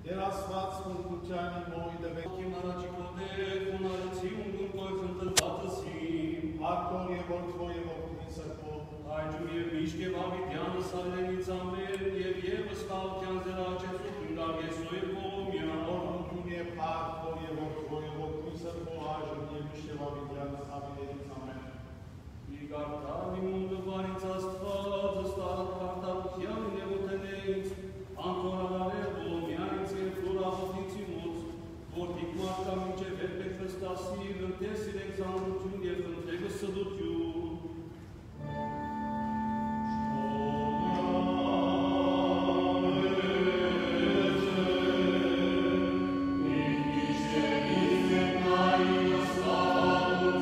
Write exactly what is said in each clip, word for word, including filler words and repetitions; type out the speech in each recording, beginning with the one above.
Era sfat sfântuceanii moi de vechi. Chemarea cicode, funarții un gun coi cântătată si. Actorie vor tvoje vokni se po. Ajdu je miške vavitjana savljenica mer, je vjeva stavtjan zelače sutungal je svoje pomja. Oruntul e actorie vor tvoje vokni se po. Ajdu je miševa vidjana savljenica mea. I gartani mundă varița stfază, stat cartapchian nebuteneiț, ancora la rebo, miaițe, flora hotiții mulți, vortic marca mince verbe făstasil, în tesil examnul ciunge, întregă să duciu. Thank you.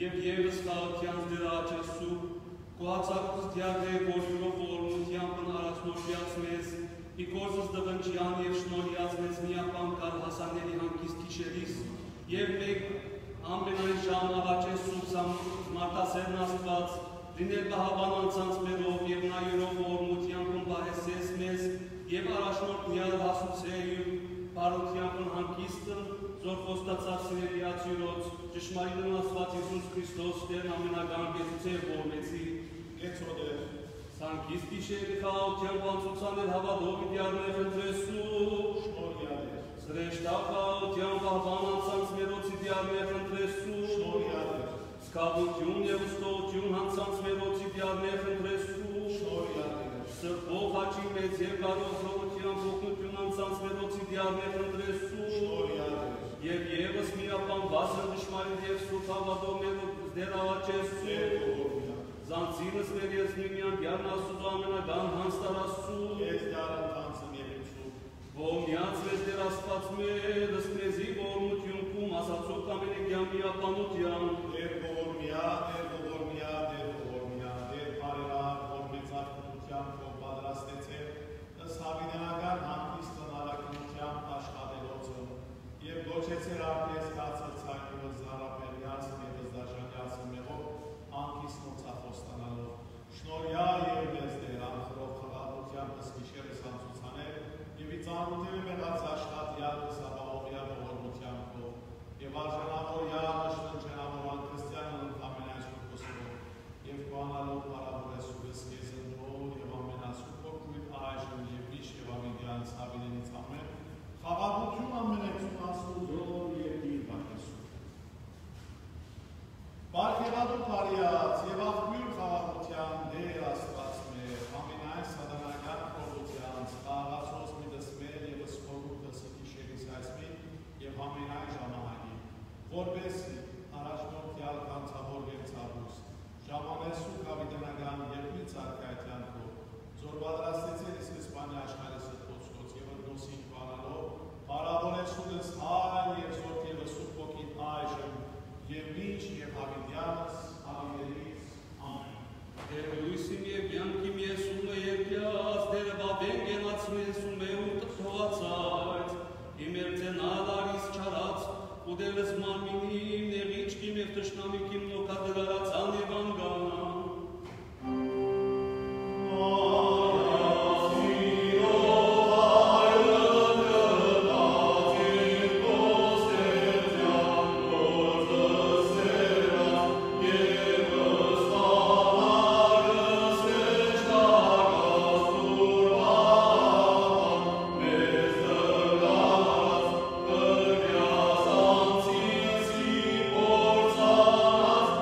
Եվ ևս խաղացյանց դրաչեսու, կոհացակուց դյագրե որյուրով որմությանպն առաջնորդյաց մեզ, ի կորզս դվնջյան և շնորհյաց մեզ միապան կար հասաների հանգիստ կիշերիս, և մեկ ամենայն ժամ աղաչեսու մարտասերն աստված, լինել բահավան անցանց մերով և նայուրով որմությանպն բահեսես մեզ, և առաջնորդյալ հասուցեյում, բարությանպն հանգիստն, զոր խոստացավ սիրելիաց յուրոց, ճշմարիտն աստված Հիսուս Քրիստոս Տերն ամենագան գեցուցեև որմեցի, Գեցոդեր, Սանկիստ իշերի խաղաղության բանցուցաներ հավադով իդյարներ ընտրեսու, շնորհյալեր, սրեշտավ խաղաղության բահվան անցանց մերոց իդյարներ ընտրեսու, շնորհյալեր, սկավություն և ուստողություն հանցանց մերոց իդյարներ ընտրեսու, շնորհյալեր, սրբող հաճի մեծ և կարոզողության փոխնություն անցանց մերոց իդյարներ ընտրեսու, շնորհյալեր, և ևս միապան վասն դշմարիտ և սուրբ հավատով մերոց դեր աղաչեսու, Զանցինս մեր ես միմյան դյարն աստուծո ամենագան հանց տարասու, Ես դյարն թանցն և իմսու, Ողնյաց մեզ դեր աստված մեր, ըսկնեզի որմություն կում, ասացոք ամենեգյան միապանության, Դեր ողորմյա, դեր ողորմյա, դեր ողորմյա, դեր բարերար, որ մեծարկնությամբ ով պատրաստեցեր, ըս հավինենական հանգիստն արագնությամբ աշխատելոցը, և գոչեցեր արդես կացը ցայնուս զարապերյացն և զդաշանյացն մեղով, հանգիստն ծախոստանալով, շնորհյա և մեզ դեր անխրով խղաղությամբ ըսկիշերս անցուցաներ, և ի ծանութև մեղած աշխատյալ կսաբաղողյա ողորմությամբ և արժանավորյա նշտնջենավորան քրստյանն ընդամենայց կուսկով, և կողանալով պարավորեսու վսկեզն նոր և ամենասու կորկույտ այժմ և միշտ և ամիդյան ցավինենից ամեն, խաղաղություն ամենեցուն աստուծո և իր բակեսու։ Բարքեղատու պարյաց և աղբյուր խաղաղության դեր աստված մեր, ամենայն սադանական կողության, խաղաղացոս մի դսմեր և ըսկորուտ դսկի շերիս այսմի և ամենայն ժամանակի, որպեսի առաջնորդյալ կանցավոր և ծավուս, ժամանեսու կավիդենական և մի ծարկայթյան կող, զոր բադրաստեցեր իսկ իսպանի աշխարի սրտոցկոց և ընդնոսիկ բանալով, բարավորեցու դս հայ և զորդ և սուրբ ոգին այժմ, և մինչ և հավիդյանս, հավիդերից, ամեն։ Դեր լույսիմ և յանքիմ եսում է երկյաց, դեր բավեն գենացում եսում է ու տխողացայց, իմ երցենալ արիս չարած, ու դերս մարմինիմ, նեղիչքիմ և տշնամիքիմ նոկադրարացան և անգանան։ Porta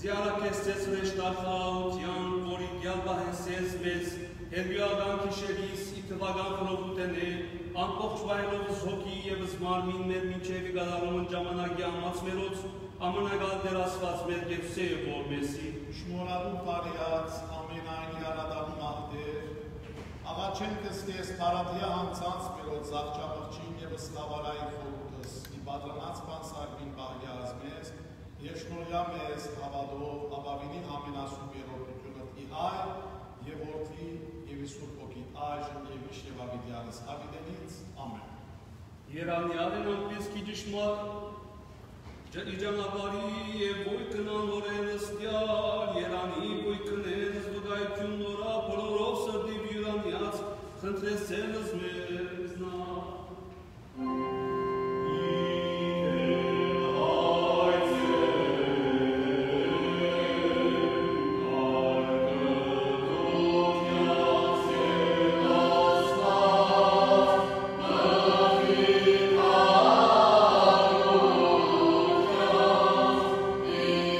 Ձիարը կեսցեց նեշտարխաության, որի գյալբա հեսեց մեզ, հերգյուական կիշերիս իթվական խնովուտենե, ամպողջ վայելով զոքի և զմարմին մեր մինչև գալարումն ժամանակի ամաց մերոց, ամնագալ դերասված մեր գեցե որ մեսի։ Շմորալու պարիած ամենայն յանադամն աղդեր, աղաչեն կստես պարադիա հանցանց մերոց զաղճամղջին և ստավարայի խորութս, ի պատրանած պանսարվին բաղյազ մեզ, և շնորյա մեզ հավադով ապավինի ամենասում երորդությունըտ ի այր և որդի և իսուր պոքիտ այժն և իշ և ավիդյանս ավիդենից, ամեն։ Երանյարեն անպեսքի ճշմար, իջանավարի և ոյքնան հորեն ըստյար, երանի ոյքնեն զվգայություն նորա բոլորով սրդի վյուրանյաց, խնդրեսենս մեզ նա։ Amen.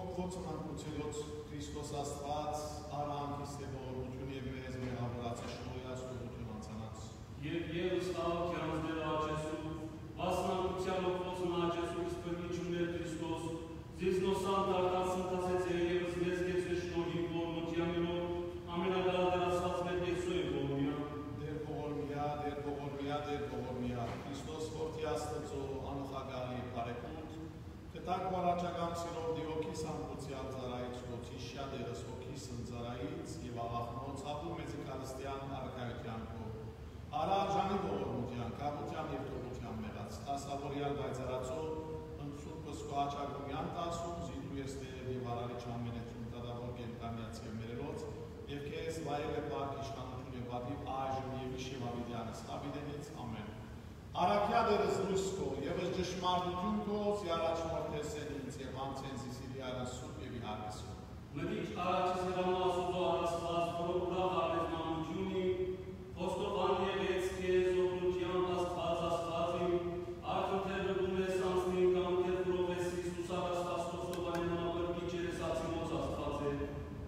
Խոցնակությունոց Քրիստոս Աստված արանքիստ է ողորմություն և մեզ մեղավորացը շնորհացողություն անցանած։ Եվ ևս տաղոքյանց դեր աճեսու, վասնակության ողոցն աճեսու իսպրգիչուներ Քրիստոս, զիզնոսան դարտած սնտասեց է ևս մեզ գեցու շնորհի ողորմությաներով, ամենագալ դերասված մեր գեցու է ողորմյան։ Դեր ողորմյա, դեր ողորմյա, դեր ողորմյա, Քրիստոս որդի Աստծո անուխագալի բարեկոտ, կտակ վարաճական սիրով դիոքի սամբոցյան ծարայից ոցիշյա դերս հոգի սնձարայից և աղախնոց հատու մեծի կարստյան արկայության կով, արարժանի ողորմության, կաղության և տողության մեղած, ասավորյալ բայցարացով, ընցուր պսկո հաճագումյան տասում, զիդու եստերև և արարիչ ամենեցում տադավոր գենտանյաց և մերելոց, և կեզ վայել է պարկ իշխանություն և բատիվ այժմ և իշիվ ավիդյանս ավիդենից ամեն։ Արաքյա դերս լուսկո, եվս ճշմարտություն կոց, յարաչմորթես են ինձ և անցեն զիսիլիարը սուպ և իհարգեսում։ Մտիչ արաչիս հրամասուզո հարասված, որով ուրախ արվեց մանությունի, խոստովան եղեց կեզ օգնության աստված աստվածին, արդյունքեր բգում ես անցնին կամ կեզ բրովես Իսուս արաստված խոստովան նամապրկիչ երես ացիմոց աստված է։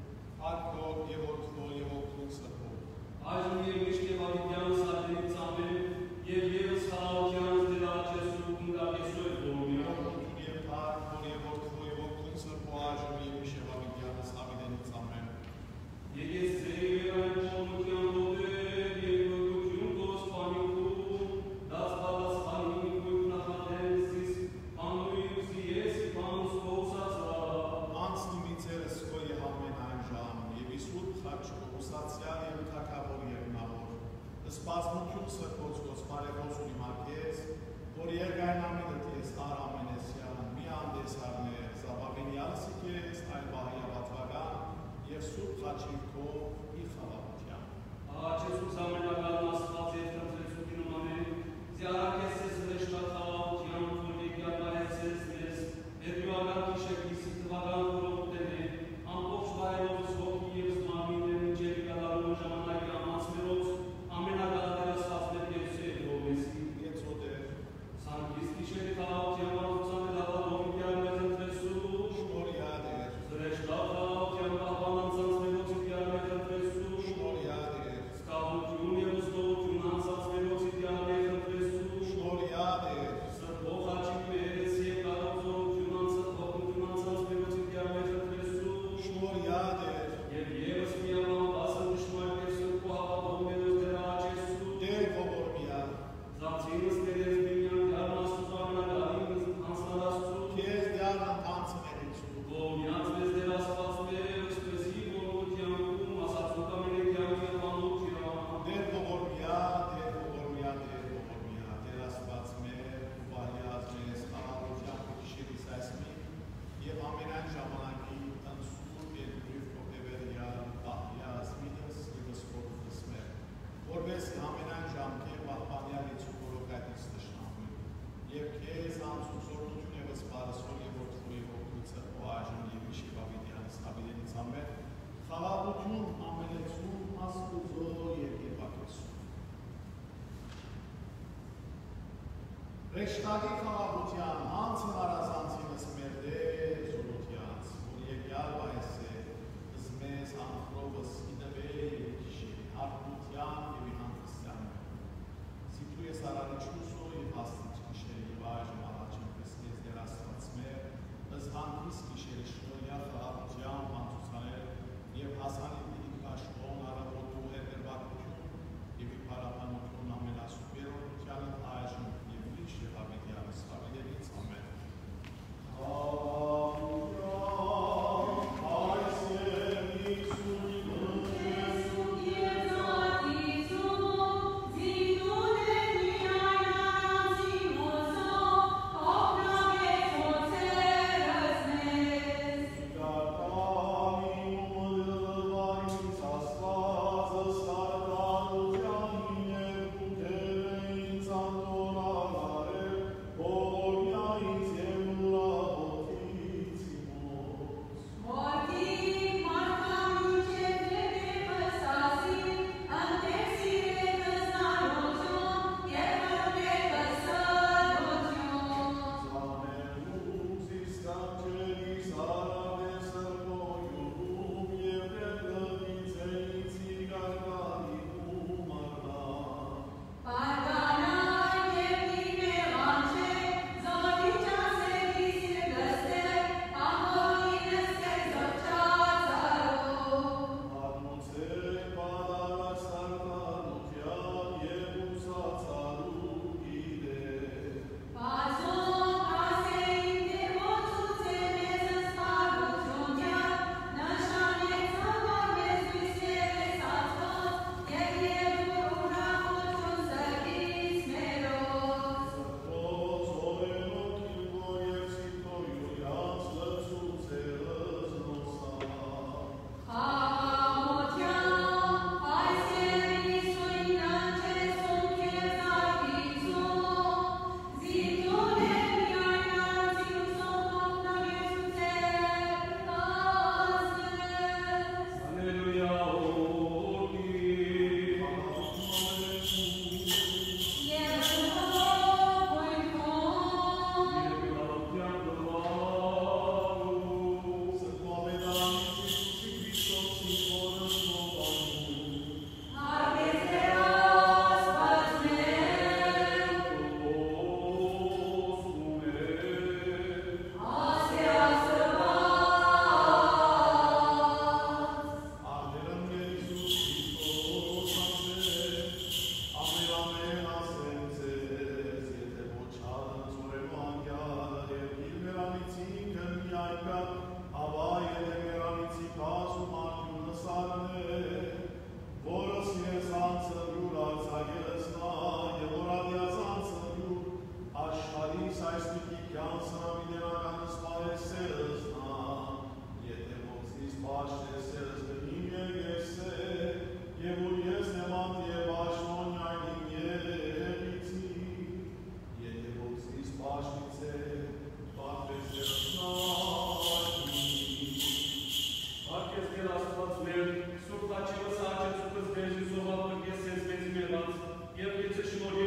Արկով և որդվո և օգնուն սրբով։ Այժմ և միշտ և ավիդյանս արդենից ամեն, և ևս խաղաղությանս դեր աճեսու կնգար եսու է ողորմյան։ Ողորմություն և փառք, որ և որդվո և օգնուն սրբո այժմ և միշտ ավիդյանս ավիդենից ամեն։ Եկես ձեև այն ողորմության ողեր և գոյություն կոս պանյունքու, դաց պատասխանին գույք նախատեն զիս պանույն զի ես պանուս կողսացա։ Անցնի միցերս կոյի համեն այն ժամ, և իսուր խաչո, ուսացյալ և թակավոր և նավոր, սպազմություն սրբոց կոց պարեգոս ունի մարկեց, որ երգայն ամիդըտ ես ար ամենեսյան, մի անդես արներ, զաբավինյալ սիկես, այլ բահիավատվագան, և սուրբ խաչիրքով ի խաղաղության։ Աղաչեսուս ամենագալն աստված և տրծեցուկին ումանեն, զիարակես ես հրեշտատ խաղաղության, որ եկյալ բարեցես ես, հետյուագան կիշեպի սիթվագան որողտեն է, ամբողջ վայելովս հոգի և զմարմիններ մինչև գալարում ժամանակի ամանցներոց, ամենագալ դերասված մեր գեցու է ողմեսի։ Եծոդեր, Սանկիս կիշեպի խաղաղության վարդության դրավալ հողիկյալ մեզ ընտրեսու, շնորյադեր, զրեշտատ խաղաղության պահպան անցած մերոց իկյալ մեզ ընտրեսու, շնորյադեր, սկավություն և ուստողություն անցած մերոց իկյալ մեզ ընտրեսու, շնորյադեր, սրբող հաճիկ մեզ և կարողզորություն անցած հողություն անցած մերոց իկյալ մեզ ընտրեսու, շնորյադեր, և ևս միաբան բասը դշմարկ և սրբո հավատող մերոց դեր աճեսու, դեր ողորմյա, զացինս ներեց բինյան դյարն աստուզ ամենագալին անցնարաստու, կեզ դյարն անցներիցու, ողմյաց մեզ դեր աստված մեր, ըսպեսի ողորմությանքում, ասացուկ ամենեկյան և անուքյան, դեր ողորմյա, դեր ողորմյա, դեր ողորմյա, դեր աստված մեր, ու բահյաց մեզ խաղաղության կիշերիս այսմի, և ամենայն ժամանակի ընսուր երկրիվ կոտևերյալ բահյաց միտս և ըսկորուտս մեր, որպես ամենայն ժամկե պահպանյալից ու որոքայտից տշնամույն, և կեզ անցուցորդություն և սպարսոր և որդվո և օգնույցը ու այժմ և միշիվ ավիդյանս ավիդենից ամեն, խաղաղություն ամենեցում աստուծո և եվակեսում։ Ռեշտագի խաղաղության անցն արազանցինս մեր դեր զորությանց, որ եկյալ բայս է, զմեզ անխրովս իդվե և կիշի, հարկության և իհանդստյան մեր։ Զիտու ես արարիչուսո և հաստիչ կիշեր և այժմ առաջին պսկեզ դեր աստված մեր, զհանդիս կիշերի շնորյա խաղաղության մանցուցաներ և հասանի դիգ աշխոն արավոտու հերդերբակություն և ի պարապանություն ամենասուպերողությանն այժմ և միշտ և ավիդյանս ավիդենից ամեն։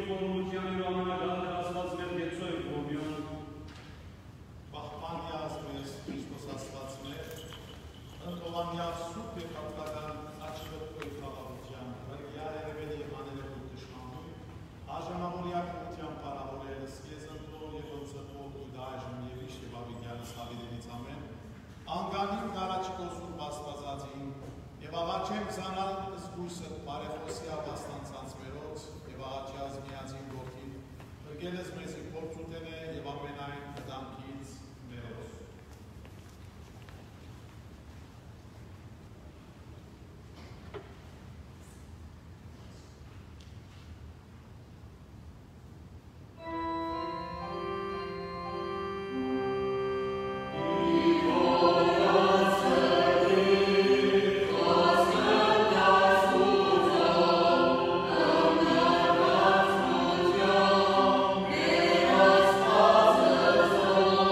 Փորուջյանի անանագալ ասված մեր գեցոյ Բոբյան։ Պահպանի ազմես Քրիստոս Աստված մեր, ընկովամյա սուպ և հատկական աչվրտոյ խաղավության, վրգյա երևելի աներևոտ տշանույն, աժամավորյակ ուտյան պարավորելս, եզնտոր և ոնցրպով ու դայժմ և իշ և ավիդյանս հավիդենից ամեն, անգանիմ դարաչկոսում բաստվածածին և աղաչեմ զանալ զգույսը բարեխոսի ավաստանցանց մերոց և աղաչյազ միածին որդին, վրգել ես մեզի փորձուտեն է և ամենայն վտանգից մերոց։ Oh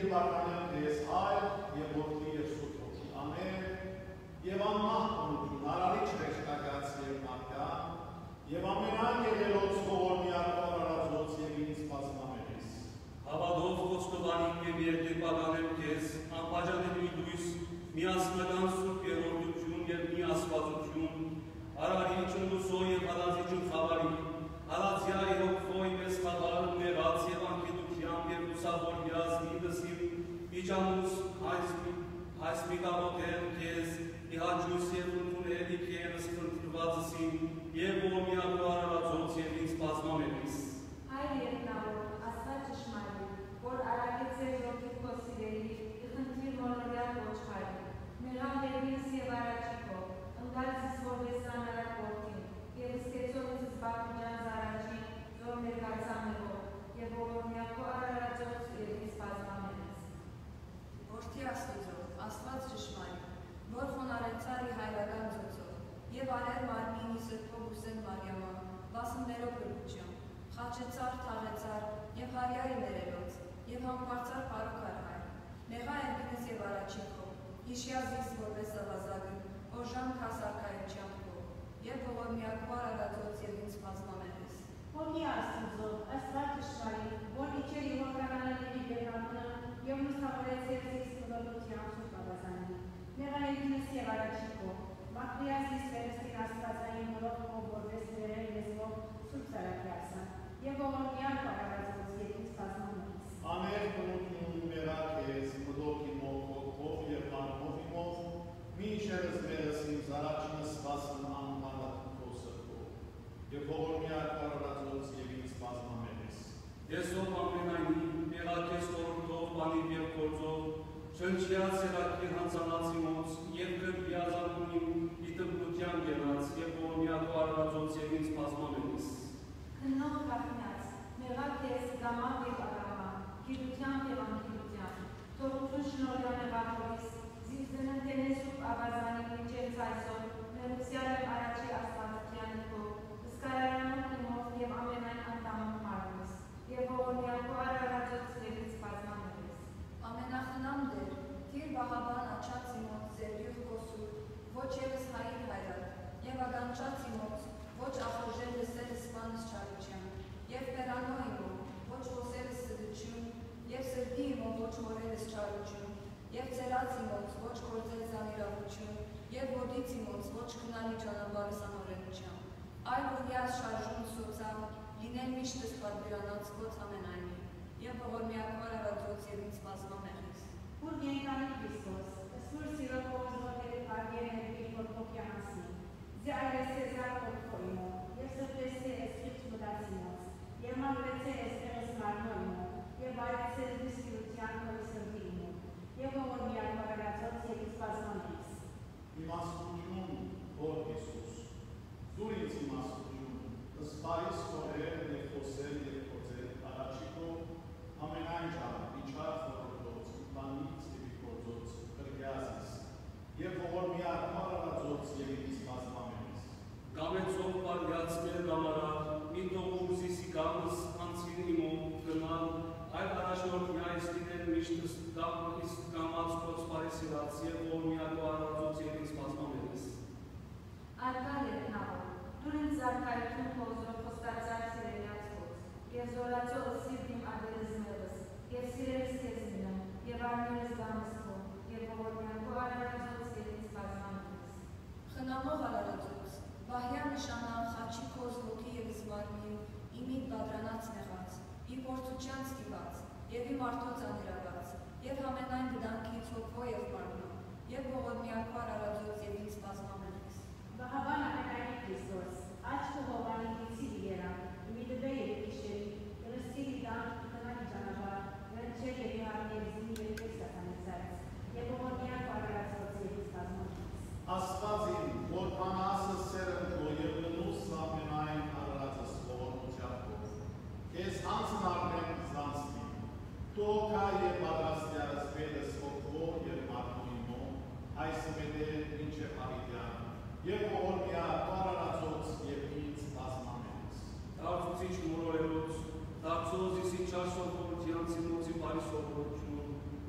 բականյան ես այլ և որդի և սուտ հոգի ամեն և անմահ կնություն արարիչ ռեշտակաց և մարկան և ամենան ելելոց ողորմյակո արարածոց և ինձ պազմամերես։ Հավատով խոստովանիմ և երկեպականեմ քեզ, անպատճանելի լույս, միասնական սուրբ երրորդություն և միասվածություն, արարիչ ընդուսո և հալածիչում խավարի, հալածյա և օգվոյ մեզ խավար, մեղած և անկետությամբ և լուսավոր յազգի դսիմ, իջամուս հայս միտամոթեր քեզ, իհաջուս և ընդունել իքերս խնդրվածսին և ողորմյակո արարածոց և ինձ պազմամերես։ Հայր երկնավոր, Աստված ճշմարիտ, որ արագեց էր որդի քո սիրելի, իխնդիր մոլորյալ ոչխարի, մեղավ դերինս և առաջիկով, ընկած ես որպես անարակ որդին, և ըսկեցով ես զբաղուջան զարաջի, զոր ներկացամեղով, և ողորմյակո արարածոց և ինձ պազմամերես։ Որդի Աստուծո, Աստված ճշմարիտ, որ խոնարեցար ի հայրական ծոցով, և արեր մարմին ի սրբով ուսեն Մարյամա, վասնդերով բրգուջան, խաչեցար, թաղեցար, և հարյարի ներելոց, և համկարծար պարոք արհայր, մեղա երգինս և առաջիկով, հիշյազիս որպես ավազագն, օժան քասարկայությամբ քո, և ողորմյակո արարածոց և ինձ պազմամերես։ Որդի Աստուծո, Աստված ճշմարիտ, որ իջեր ի հորկանալի բերնամունը, և մուսավորեց և զիս կվելությամբ սուրբ ավազանի, մեղա երգինս և առաջիկով, մաքրիազիս վերստին աստվածային մրով քո որպես վերել լեզվով սուրբ սարակյասան, և ողորմյակո արարածոց և ինձ պազմամերես։ Ամեր կնություն մեղա քեզ, մդոք իմով, հոգով և մարմով իմով, մինչերս մեղս ինձ առաջինս սպասն անպարատ քո սրբով, և ողորմյակո արարածոց և ինձ պազմամերես։ Ես ով ամենայնի, մեղա քեզ խորհրդով, բանիվ և գործով, շնչյաց երակիր հանցանացի մոց, և կրպիազանունին իտմկության գենաց, և ողորմյակո արարածոց և ինձ պազմամերես։ Քննող կախնած, մեղա քեզ գամավ և ագամա, գիտությամբ և անգիտությամբ, թողություն շնորհյա մեղավորիս, զիվզնընտենես սուրբ ավազանի մինչև այսօր, մեղուցյալ եմ առաջի աստվածության քո, հսկարարանով իմով և ամենայն անդամով մարմնս, և ողորմյակո արարածոց և ինձ պազմամերես։ Ամենախնամ դեր, թիր բահաբան աչած իմոց զերգյուղ կոսուր, ոչ ևս հայր հայրատ, և ագանչած իմոց, ոչ ախորժել լսելս սպանս չարության, և պերանո իմով, ոչ խոսելս սդություն, և սրդի իմով, ոչ մորելս չարություն, և ծերած իմոց, ոչ գործելս անիրավություն, և ոտից իմոց, ոչ քնալի ճանապարհս անօրենության, այլ ուղիաս շարժում սոցավ, լինել միշտս պատվիրանած կոց ամենայնի, և ողորմյակո արարածոց և ինձ պազմամերես։ Որ ենկանի Քրիստոս, ըսուր սիրո կողզորդերի պարգեր ներգիր որքոքյան ասնի, ձե այրես է զար կողքոյմո, և սրտեսի ես խիտ մդացիմոց, և մանգրեցե ես էղս մարմոյմո, և այրեցե դիսկիրության կողի սրդիմո, և ողորմյակո արարածոց և ինձ պազմամերես։ Իմաստություն, որ Հիսուս, զուր ինձ իմաստություն, ըսպարիս կորել և խոսել և կործել առաջիկով, ամենայն ճար, իչար խորորդոց, ութանից և իքործոց, կրգյազիս, և ողորմյակո արարածոց և ինձ պազմամերես։ Գամեցով պարյացներ գամարար, մի տողում զիսի գամս անցին իմով գնալ, այլ առաջնորդնյա ես լինել միշտս դապ իսկ գամած կոցպարի սիրած և ողորմյակո արարածոց և ինձ պազմամերես։ Արկա երկնավոր, դուր ինձ զարդարություն խոզով խոստացար սիրելյաց խոզ, և զորացող սիրտ իմ ադերս մեղս, և սիրելս քեզ մինեմ, և արներս գամս քո, և ողորմյակո արարածոց և ինձ պազմամերես։ Խնամող արարածոց, վահյա նշանալ խաչի քոզ ոգի և զմարմին, իմիտ բադրանած նեղած, ի փորձության ստիված, և իմ արդոց անիրաված, և համենայն վտանգից հոգվո և մարմնո, և ողորմյակո արարածոց և ինձ պազմամերես։ Բահաբան ամենայնի Քրիստոս, աչքը հովանի գիցի իերա, իմի դբե և կիշերի, եղստի իդան կնանի ճանապար, վերջեր և իհարն և զին և կես կատանեցած, և ողորմյակո արարածոց և ինձ պազմամերես։ Աստվածին, որ պանասը սերնդո և լնուս ամենայն արարածս ողորմությամբ, քեզ հանցն արդեն զանցնի, տոքա և պատրաստյարս պետս հոգվո և մարմոյմո, այս մետեր մինչև հավիտյան, և ողորմյակո արարածոց և ինձ պազմամերես։ Դարձուցիչ մորորելոց, դարձոզ իսի չար սովորության ծիմոցի բարի սովորություն,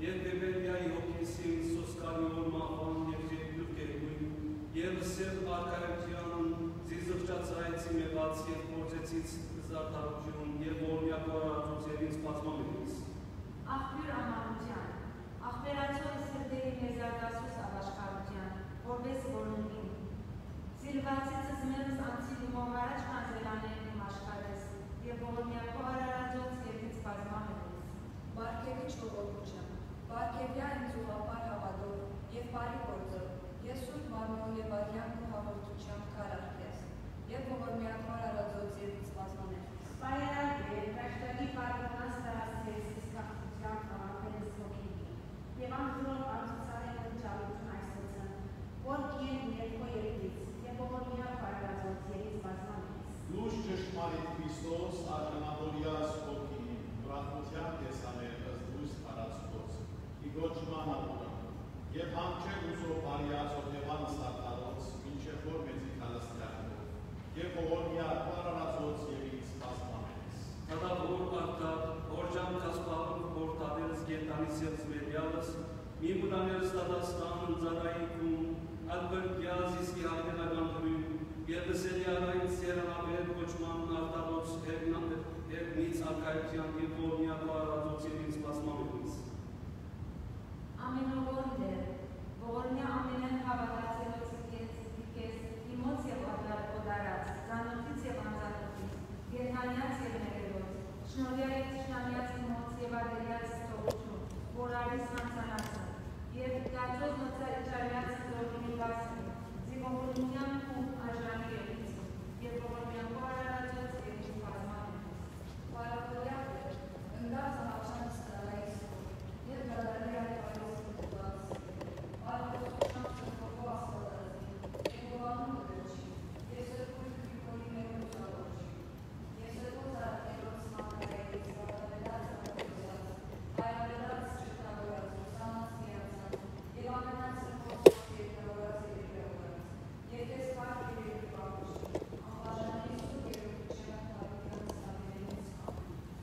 եւ Բեբելիայի հոգեսին սոսկարի մահվան եւ երկրկերույն, եւ սև արքայության զիզղճացայեցի մեղած եւ գործեցից զարդարություն եւ որմյակարարություն եւ ինձ պատմամերից։ Աղբյուր ամանության, աղբերացող սրտերի մեզարգասուս ավաշխարության, որպես որնուին, Սիլվացիցս մերս անցիլի մողարաչ կանզելաներն իմ աշխարես և ողորմյակո արարածոց և ինձ բազմամերս։ Բարգևի չողորմության, բարգևյա ինձ ուղապար հավատով և բարի գործով, և սուրբ մարմնով և արյանք ու հաղորդությամբ կարարքես, և ողորմյակո արարածոց և ինձ բազմամերս։ Պայրակ է, կաշտակի պարվնաս տարասցես իսկախտությամբ համապերս հոգիվի, և անգրով անցուցարեն ընճալություն այսոցն, որ կիեն ներքո երկից, և ողորմյակո արարածոց և ինձ բազմամերս։ Դուշ ճշմարիտ Քրիստոս արժանավորյաս հոգի, ուրախության տեսաներ ըստ տարածքոց, իգոչման ատուրը, և հանչե ուզով բարիած օգևան ստարտարոց, մինչև որ մեծի կալստյակով, և ողորմյակո արարածոց և ինձ բազմամերս։ Տադավոր արդար, օրջան կասպարում որտադերս գետանից և զմերյալս, մի մուտաներս տադաստան ընձարայիքում, ալբերգյազ իսկի հայտենական հրույն, և լսելի արային սերանավեր ոչման արտարոց հերնից արկայության և որմյակո արարածոց և ինձ բազմամերս։ Ամենողորն դեր, ողորմյա ամենեն հավատացելոց դիկես, իմոց և օդարած, ծանոթից և անծանոթից, գերհանյաց և մերելոց, շնորյայից շնամյաց իմոց և ադելյաց թողություն, որ արիս հանցանացը, և գաճոz մծար իճարյաց զորգինի վասնի, զիվողորմյան ու աժանի երիցը, և ողորմյակո արարածոց և ինձ բազմամերս։ Բարակորյակ էր, ընգած աղջան ստարայից հոր, և գադարի այպարից մտված, բարակորցությամբ ծրվողով աստվածարզին, և գովանում մդրչի, և սրկույր գրիգորի մերոց ալորջի, և սրկոց արատերոց մակարայից, վատավելած աղջոզած, այրավելած ճրտավորած, ուսանած միացած, և ամենած սրկոց երկրավորած և երկրավորած, և ես պարկ և երկրվաղուշի, անբաժանի սուր երկրության տարության ստավերից կապ։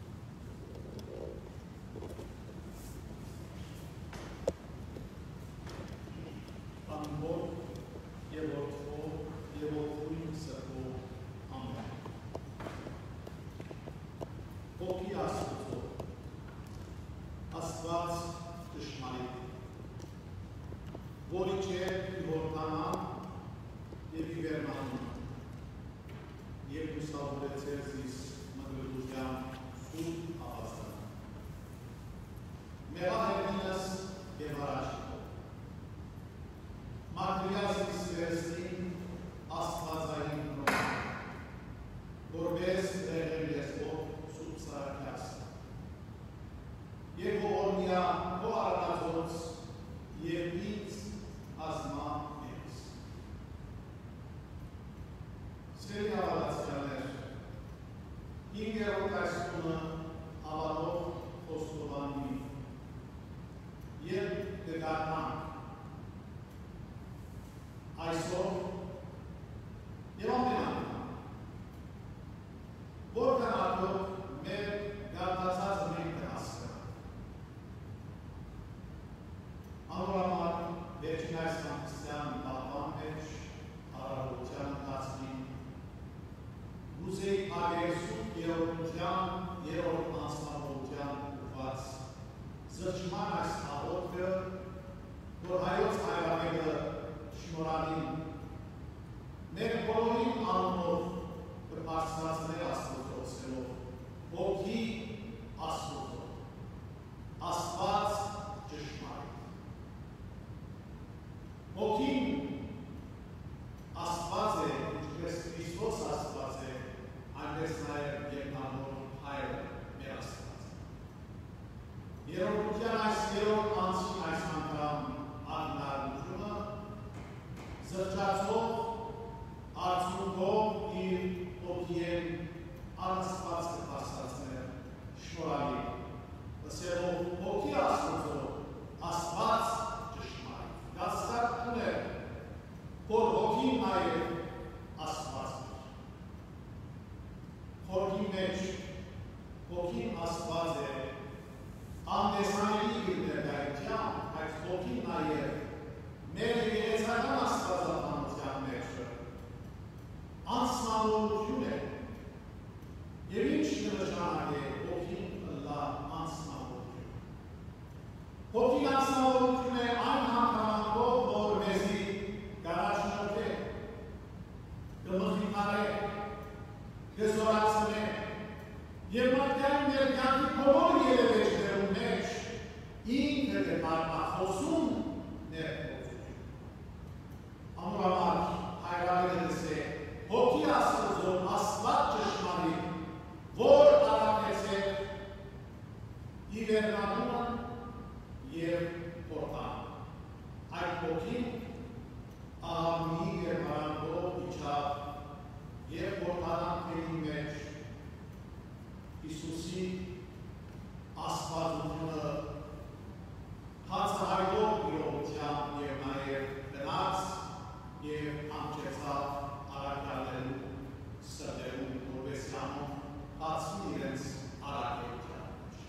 Անհոր և որդվով և որդվույն սրվով ամեն։ Հոգի աստուծով, աստված ճշմարիտ, որի չէ իհորտանան և իվերնանում, և ուսավորեցեր զիս մգրդության սուրբ ավազան։ Մեղահերնինս և առաջիկով, մադրիազիս վերստին աստվածային նոմ, որպես դեղեր լեսվով սուրբ սարակյասը, և ողորմյա քո արարածոց և ինձ ազմա մեզ։ Սերի ավալացյաներ, հինգերորդ այս տունը հավատով խոստովանի, և կգարնանք այսօր և ամենանք, որքան արդյոք մեր գարտացած մենք կհասկը։ Անորամար վերջին այս համստյան պահվան մեջ արարողության տացնին, ուզեի ագերսուտ երորդության երորդ անսպանողության ուղված զրջման այս աղոտքը, որ հայոց հայրամեկը շնորհալին, մեր բոլորին անունով կպարծնացներ Աստծո սելով, հոգի Աստծո, Աստված ճշմարիտ։ Հոգին Աստված է, ինչպես Քրիստոս Աստված է, այնպես նաև երկնավոր Հայրը մեր Աստված։ Երրորդության այս երրորդ անցին այս անգամ ակնարությունը զրջացող արդյունքով իր հոգիեն անաստված կպարծացներ շնորհալի, լսելով հոգի Աստծո, Աստված ճշմարիտ։ Գացած ուներ, որ հոգին նաև Աստված էր։ Խորքի մեջ հոգին Աստված է, անդեսանելի իրներգայությամբ այդ ոգին նաև մեր եկեղեցական աստվածաբանության մեջ անձնավորություն է և ինչ նշանակ է ոգին լա անձնավորություն։ Ոգին անձնավորություն է այն հանգամանքով, որ մեզի գարաշնորդ է, կմխիթար է, կզորացն է, և մարդկային մեր կյանքի բոլոր երևեջներում մեջ ինքը կպարպախոսում ներկործություն։ Ամուրամար հայրավերս է հոգի աստծո աստված ճշմարիտ, որ առակեցեք ի վերնանումը և պորտան։ Այդ հոգին աղամի գերմարանքով իջավ և պորտանանքերի մեջ Հիսուսի աստվածությունը հացահայտող իրողությամբ և նաև գնաց և ամջեցավ առակալներու սրտերում որովեսյանում հացվի իրենց առակերության մեջ։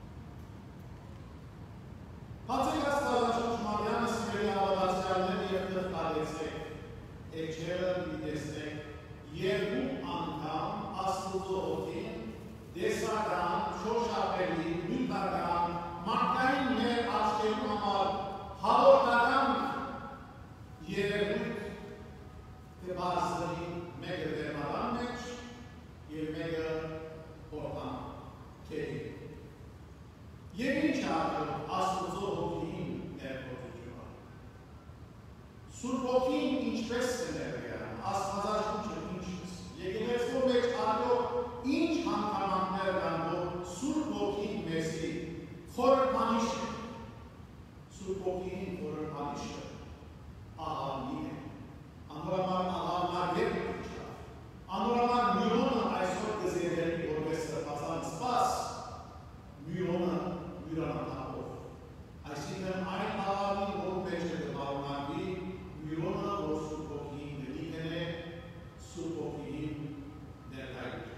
Հացեք աստվածաշունչ Մարյանը սիրելի ավադացյալներ և թղթալեցեք, էջերը մի տեսնեք, երկու անգամ աստուծո ոգին դեսական, շոշապելի, նույնական, մարդկային մեր աչքերում համար հաղորդական երևույթ կբարձրի մեկը վերմարան մեջ և մեկը պորտան կերի։ Եվ ինչ ակրում աստուծո հոգին ներկործությունը։ Սուրբ հոգին ինչպես է ներկայանում, աստվածաշունչը ինչպես, եկեղեցու մեջ արդյոք ինչ հանգամանքներ կան, որ Սուրբ Հոգին մեզի խորհրդանիշ է։ Սուրբ Հոգին խորհրդանիշը աղավնի է։ Անորամար աղավնագեր իջավ։ Անորամար մյուրոնը այսօր կզերելի որպես սրբազան սպաս, մյուրոնը մյուրանատապով։ Այսինքն այն աղավնի, որ մեջ է կպարունակվի, մյուրոնը, որ Սուրբ Հոգին գլիքն է, Սուրբ Հոգին ներկայություն։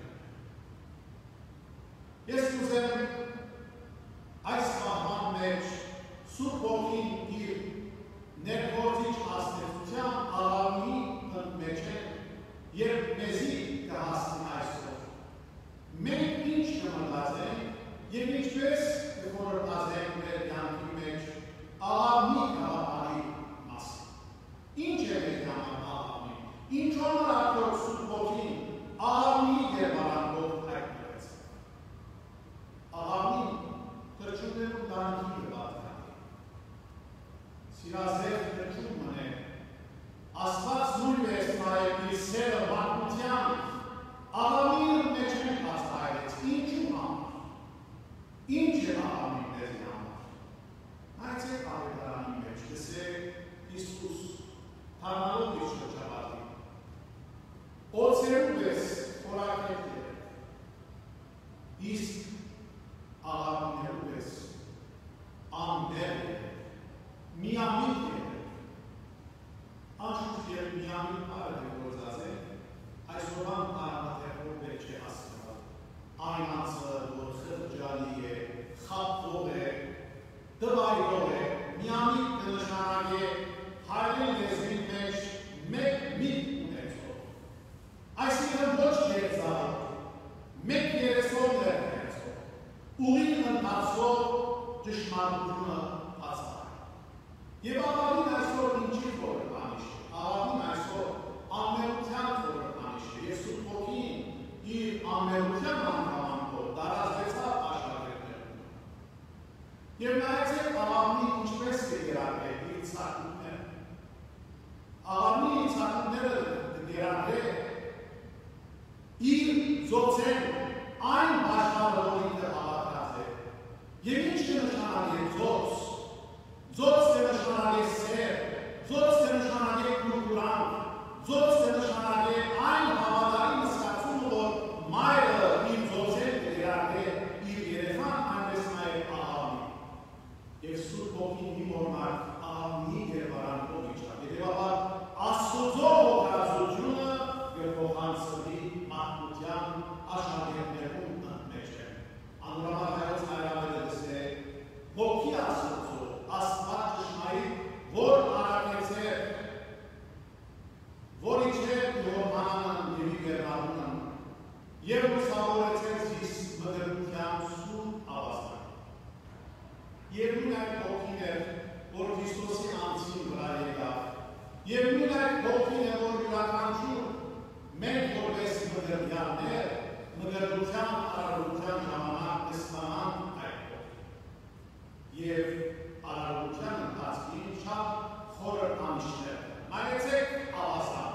Ես կուզեմ այս պահման մեջ Սուրբ Հոգին իր ներկործիչ հասնեցության աղավնի մեջ է, երբ մեզի կհասնի այսօր։ Մենք ինչ կմտածենք և ինչպես կխորհրդածենք մեր կյանքի մեջ աղավնի գաղափարի մասին։ Ինչ է մեր համար աղավնի։ Ինչո՞ն արդյոք Սուրբ Հոգին աղավնի գերմարանքով հայտնվեց։ Աղավնին թրջուններում տանքի կպատկանի։ Սիրազև թրջուն մնե, աստված նույն ես նաև իր սերը վարկության, աղավնին մեջ են հաստահայրեց, ինչու համար, ինչ է աղավնին մեզի համար։ Հայցեք ավետարանի մեջ, կսեք Հիսուս, թարնալով իր շրջապատի, օծերում ես խորակետ է, իսկ աղավններում ես ամբեր է, միամիտ է, անշուշտ և միամիտ պարը դեպորզած է, այսօրվան տարանատեղով բեր չէ հասնվալ, այն անցը, որ խղջալի է, խապվող է, դվայրող է, միամիտ կնշանակ է, հայրեն լեզվին մեջ մեկ միտ ունեցող։ Այսինքն ոչ երզավ, մեկ երեսով ներկայացող, ուղին ընթացող ճշմարտությունը հացահայտ։ Եվ աղավին այսօր ինչի խորհրդանիշ է, աղավին այսօր անմերության խորհրդանիշ է, և Սուրբ Հոգին իր անմերության հանգամանքով տարածվեցավ աշխարհներում։ Եվ նայեցեք աղավնի ինչպես կգերակրել իր ցակումները։ Աղավնի ցակումները կգերակրել իր զոցեն այն աշխարհը, որ ինքը հավաքած է։ Եվ ինչ կնշանակ է զոց։ Զոց կնշանակ է սեր, զոց կնշանակ է կուլտուրան, զոց կնշանակ է այն հավատարիմ զգացումը, որ մայրը եւ ուսավորեցեց հիս մդրության սուրբ ավազան։ Եվ նույն այդ ոգին էր, որ Քրիստոսի անձին վրա եկավ, եւ նույն այդ ոգին է, որ յուրաքանչյուր մենք որպես մդրյաններ մդրության արարության ժամանակ կստանանք այդ ոգին։ Եվ արարության ընթացքին շատ խորը անիշներ։ Նայեցեք ավազան։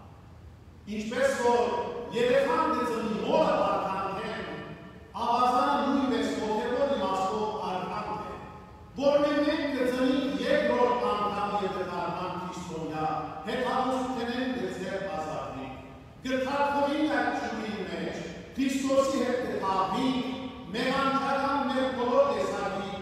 Ինչպես որ երեխան դծնի մորը արքանքեն, ավազանը նույնպես հոգևոր իմաստով արքանք է, որ մենք դծնի երկրորդ անգամ ետերնական քրիստոնյա հետամուսութենեն դծեր ազատնի։ Գտարքովին այդ շուրին մեջ, Քրիստոսի հետ գտավի, մեղանչական մեր բոլոր տեսակի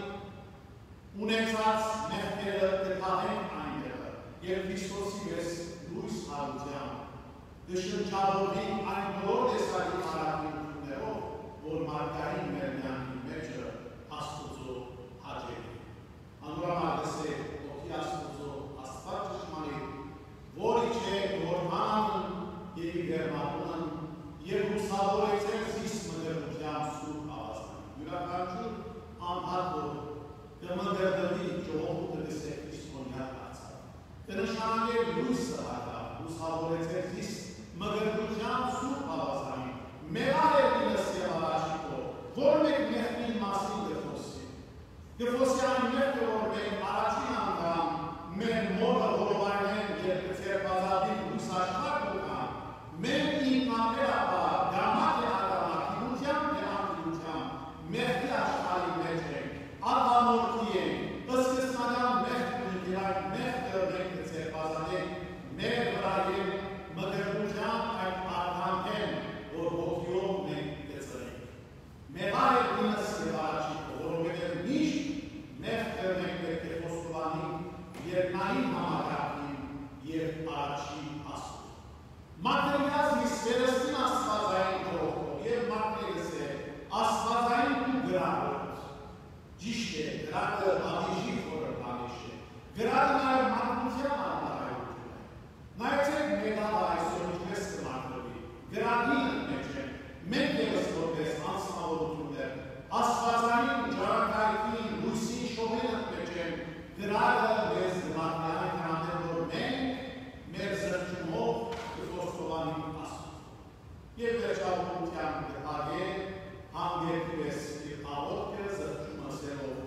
ունեցած մեղքերը գտավենք այնտեղը, և Քրիստոսի ես լույս հարության, դշնչավորվի այն բոլոր տեսակի հարակիրություններով, որ մարգային մեր նյանքի մեջը աստուծո հաջեք։ Անուրամարգս է, ոգի աստուծո աստված ճշմարիտ, որ իչե, որ անանն և իգերմատունն և ուսավորեցեր զիս մդրության սուրբ ավազան։ Յուրաքանչյուր անհատ, որ կմդրդվի ժողովուրդը գսե քրիստոնյա դարձավ։ Կնշանակեր լույսը հատավ, ուսավորեցեր զիս մդրդության սուրբ ավազանի, մեղար էր ինս և առաջիկով, որ մենք մեղքին մասին գխոսի։ Գխոսի այն մեղքը, որ մենք առաջին անգամ մեր մորը հորովայնեն և կցերբազատին լույս աշխարհ կան, մենք ինքնաբերաբար գամակ է ադամակիրության և անգիրության մեղքի աշխարհի մեջ ենք, ադամորդի ենք, ըսկսնական մեղք ունկերային մեղքը մենք կցերբազատենք, մեր վրա և մդրության այդ արքանք են, որ հոգիով մենք կծրենք։ Մեղար է ինս և առաջիկով, որովհետև միշտ մեղքը մենք պետք է խոստովանենք երկնային համակարգին և առաջի աստուծո։ Մատերիալիզմի վերստին աստվածային կողքով և մատերիալիզ է աստվածային ու գրառոց։ Ճիշտ է, գրառը հավիժի խորհրդանիշ է։ Գրառը նաև մարդկության անհարայություն է։ Նայեցեք մեդալը այսօր ինչպես կմարդվի։ Գրառին մեջ են, մենք ևս որպես անձնավորություններ, աստվածային ջարակայքին, լույսին շողերը մեջ են, գրառը մեզ դմարդյան է կրանել, որ մենք մեր զրճումով կխոստովանենք աստուծո։ Եվ վերջավորության կհագե հանգեք ես իր աղոտքը զրճումը սելով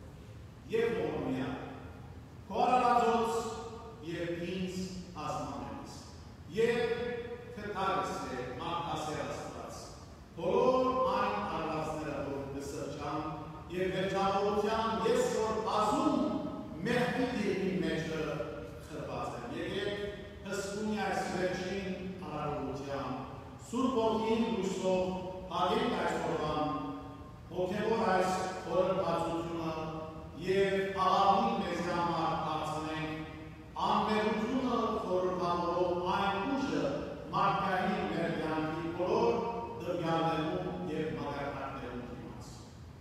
և ողորմյա, քո արարածոց և ինձ ազմանելիս, և քթարս է մաղթասեր աստված, բոլոր այն արվածները, որ կսրջան, և վերջավորության ես որ ազում մեղքի դիրմի մեջը խրված են, եկեք հսկունի այս վերջին արարողության, Սուրբ ոգին լույսով հագենք այս օրվան, հոգևոր այս խորհրդածությունը և աղավին մեզ համար հարցնենք, անմերությունը խորհրդավորող այն ուժը մարդկային մեր կյանքի բոլոր դրյալներում և մակարդակներում դիմաց։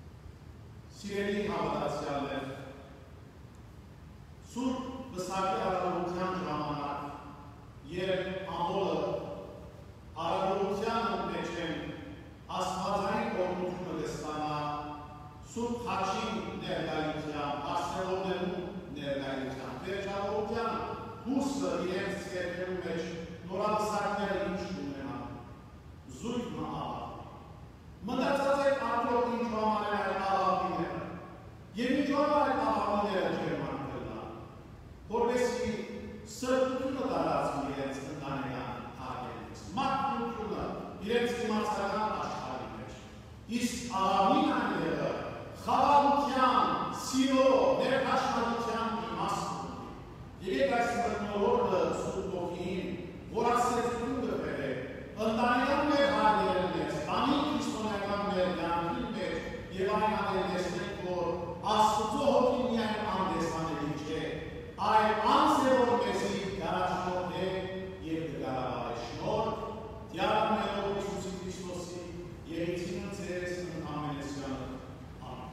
Սիրելի հավատացյալներ, Սուրբ Պսակի արարողության ժամանակ, երբ ամոլը արարողությանը մեջ են աստվածային օրնությունը կստանա, Սուրբ Խաչին ներկայության, աստեղողներում ներկայության, վերջավորության հուսը իրենց սկերքերու մեջ նորապսակները ինչ ունենան, զույգ մահավատի։ Մտածած եք արդյոք ինչ համար են այդ աղավիները, և ինչ համար այդ աղավիները ջերմանքելան, որպեսի սրտությունը տարածվի իրենց ընտանեկան հագելից, մարդկությունը իրենց իմացական աշխարհի մեջ, իսկ աղավին այները խաղաղության, սիրո, ներքաշնալության իմաստ ունի։ Եկեք այս մտնոլորտը Սուրբ Ոգին, որ ասեցություն կբերե, ընտանեկան մեր հայրերի մեջ, անին քրիստոնեական մեր կյանքի մեջ և այն անելնեսնենք, որ Աստծո Հոգին միայն անդեսանելի չէ, այլ անձ է, որ մեզի գարաշնորհ է և կգարավար է շնորհ, դյարմելով Հիսուսի Քրիստոսի երիցինը ձեզ ամենեսյանը։ Ամեն։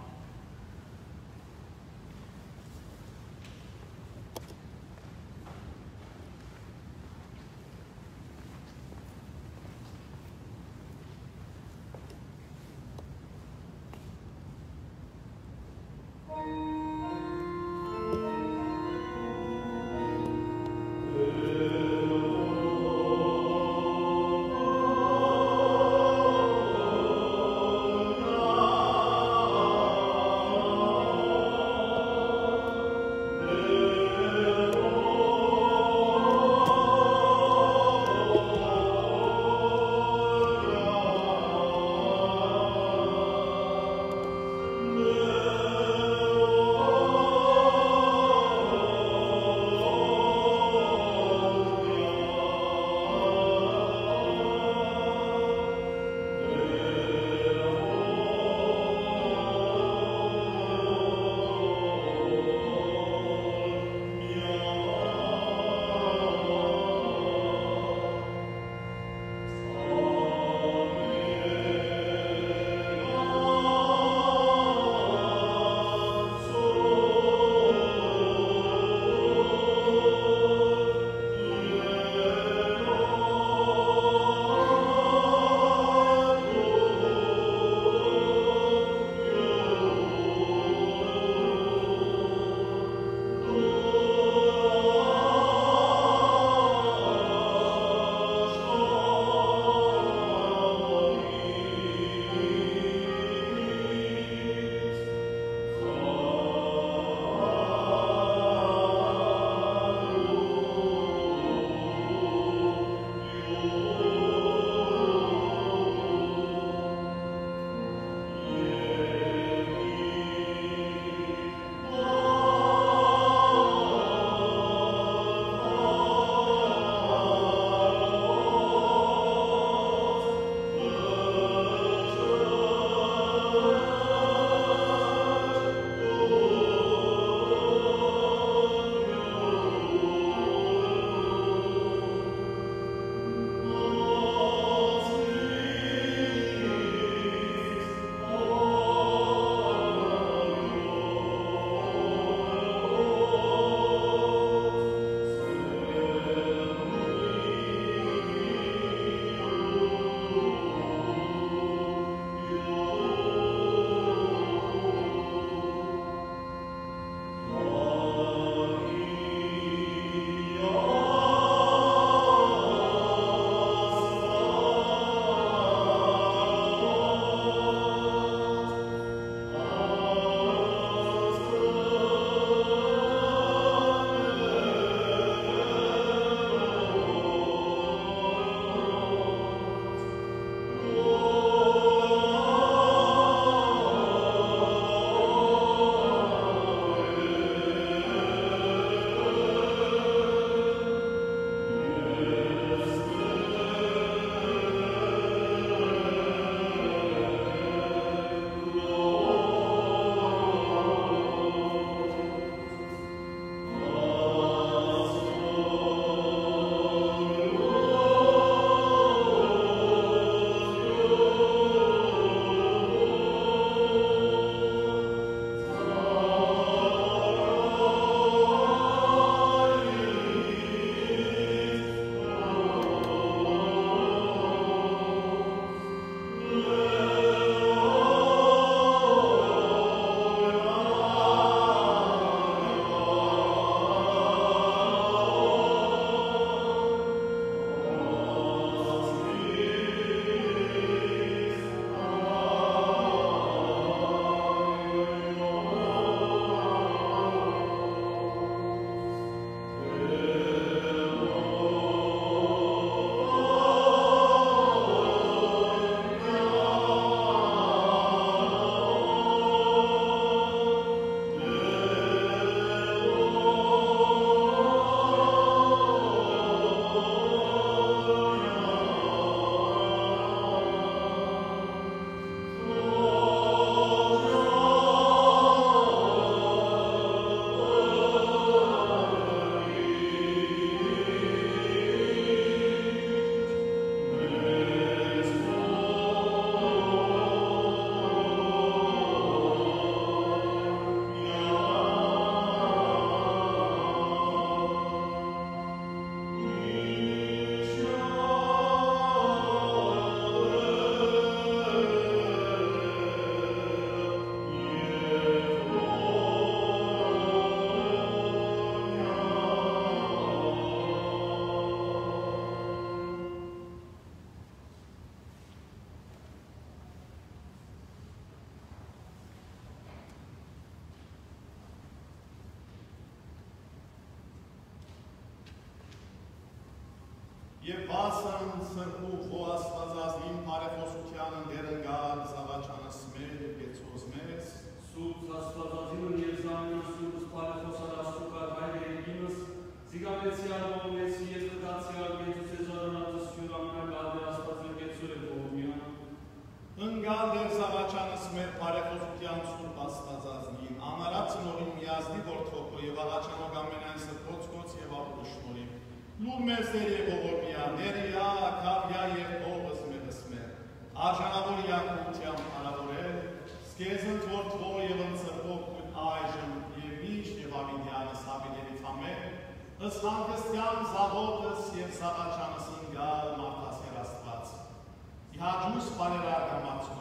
Եվ բասն սրբու ոաստվածազին բարեխոսությանն դերընգալ զավաճանս մեր գեցոզ մեզ, Սուրբ Աստվածածին եւ զամին Սուրբ Սպարեխոսարաստու կար հայրերինս, զիգամեցիալ ողմեցի եւ կտացիալ գեցուց եզարանատս հյուրանագալ Աստվածը գեցուր է ողմյան, ընգալ դեր զավաճանս մեր բարեխոսության Սուրբ Աստվածազին, անարած նորին միազնի որդոքո եւ աղաչանող ամենայն սրբոց գոց եւ ապուշնորի, Լուր մեզ դեր եւ ողորմիա, ներիա, կավյա եւ ողս մեղս մեր, արժանավոր յակուտյան հարավորել, սկեզնտ որդվո եւ ընծրվող կույտ այժմ եւ միշտ եւ ավիդյանս ավիդերիտ համեր, ըս հանգստյան զավոտս եւ զավաճանս ընգալ մարդասեր աստված, իհաջուս բարերարգամացու,